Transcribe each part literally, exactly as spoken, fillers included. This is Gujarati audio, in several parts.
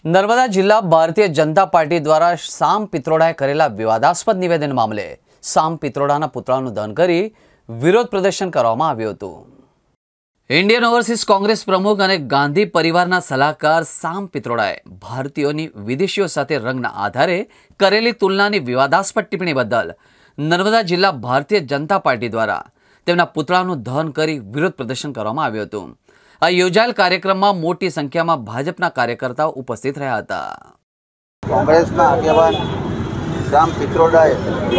नर्मदा जिला भारतीय जनता पार्टी द्वारा साम पित्रोडाए करेला विवादास्पद निवेदन मामले साम पित्रोडाना पुतळाનું દહન કરી विरोध प्रदर्शन કરવામાં આવ્યું હતું। इंडियन ओवरसीज कांग्रेस प्रमुख અને ગાંધી પરિવારના સલાહકાર સામ પિત્રોડાએ ભારતીયોની વિદેશીઓ સાથે રંગના આધારે કરેલી તુલનાની વિવાદાસ્પદ ટિપ્પણી બદલ નર્મદા જિલ્લા ભારતીય જનતા પાર્ટી દ્વારા તેમના પુતળાનું દહન કરી વિરોધ પ્રદર્શન કરવામાં આવ્યું હતું। આ યોજાયેલ કાર્યક્રમમાં મોટી સંખ્યામાં ભાજપના કાર્યકર્તાઓ ઉપસ્થિત રહ્યા હતા। કોંગ્રેસના આગેવાન સામ પિત્રોડાએ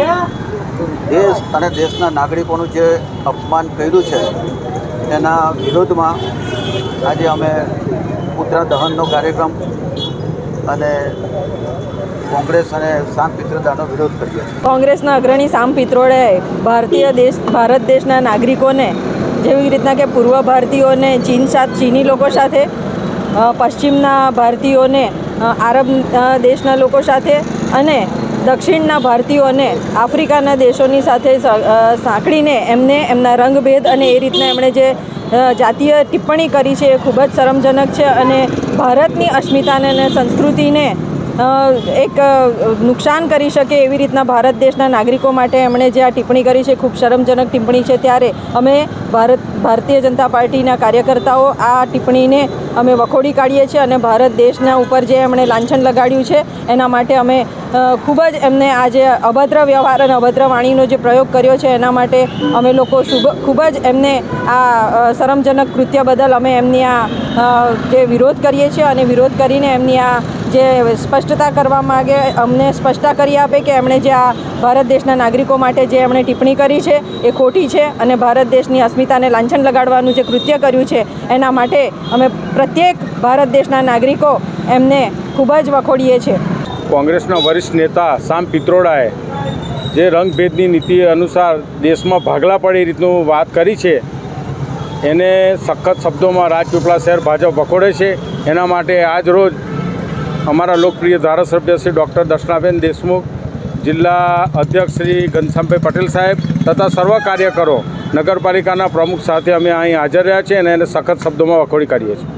દેશ અને દેશના નાગરિકોનું જે અપમાન કર્યું છે એના વિરોધમાં આજે અમે પુતળા દહનનો કાર્યક્રમ અને કોંગ્રેસ અને સામ પિત્રોડાનો વિરોધ કર્યો છે। કોંગ્રેસના અગ્રણી સામ પિત્રોડાએ ભારતીય દેશ ભારત દેશના નાગરિકોને જેવી રીતના કે પૂર્વ ભારતીયોને ચીન સાથે ચીની લોકો સાથે પશ્ચિમના ભારતીયોને આરબ દેશના લોકો સાથે અને દક્ષિણના ભારતીયોને આફ્રિકાના દેશોની સાથે સાંકળીને એમને એમના રંગભેદ અને એ રીતના એમણે જે જાતીય ટિપ્પણી કરી છે એ ખૂબ જ શરમજનક છે અને ભારતની અસ્મિતાને અને સંસ્કૃતિને એક નુકસાન કરી શકે એવી રીતના ભારત દેશના નાગરિકો માટે એમણે જે આ ટિપ્પણી કરી છે ખૂબ શરમજનક ટિપ્પણી છે। ત્યારે અમે ભારત ભારતીય જનતા પાર્ટીના કાર્યકર્તાઓ આ ટિપ્પણીને અમે વખોડી કાઢીએ છીએ અને ભારત દેશના ઉપર જે એમણે લાંછન લગાડ્યું છે એના માટે અમે ખૂબ જ એમને આ જે અભદ્ર વ્યવહાર અને અભદ્ર વાણીનો જે પ્રયોગ કર્યો છે એના માટે અમે લોકો ખૂબ જ એમને આ શરમજનક કૃત્ય બદલ અમે એમની આ જે વિરોધ કરીએ છીએ અને વિરોધ કરીને એમની આ જે સ્પષ્ટતા કરવા માગે અમને સ્પષ્ટતા કરી આપે કે એમણે જે આ ભારત દેશના નાગરિકો માટે જે એમણે ટિપ્પણી કરી છે એ ખોટી છે અને ભારત દેશની અસ્મિતાને લાંછન લગાડવાનું જે કૃત્ય કર્યું છે એના માટે અમે પ્રત્યેક ભારત દેશના નાગરિકો એમને ખૂબ જ વખોડીએ છીએ। કોંગ્રેસના વરિષ્ઠ નેતા સામ પિત્રોડાએ જે રંગભેદની નીતિ અનુસાર દેશમાં ભાગલા પડે એ રીતનું વાત કરી છે એને સખત શબ્દોમાં રાજપીપળા શહેર ભાજપ વખોડે છે। એના માટે આજ રોજ અમારા લોકપ્રિય ધારાસભ્ય શ્રી ડૉક્ટર દર્શનાબેન દેશમુખ, જિલ્લા અધ્યક્ષ શ્રી ઘનશ્યામભાઈ પટેલ સાહેબ તથા સર્વ કાર્યકરો નગરપાલિકાના પ્રમુખ સાથે અમે અહીં હાજર રહ્યા છીએ અને એને સખત શબ્દોમાં વખોડી કાઢીએ છીએ।